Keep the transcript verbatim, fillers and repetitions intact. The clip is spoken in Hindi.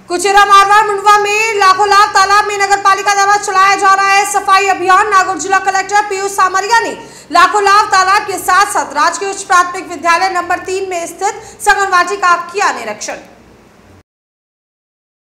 कुचेरा मारवाड़ मुंडवा में लाखों लाख तालाब में नगर पालिका द्वारा चलाया जा रहा है सफाई अभियान। नागौर जिला कलेक्टर पीयूष सामरिया ने लाखों लाख तालाब के साथ साथ राजकीय उच्च प्राथमिक विद्यालय नंबर तीन में स्थित संगनवाड़ी का किया निरीक्षण।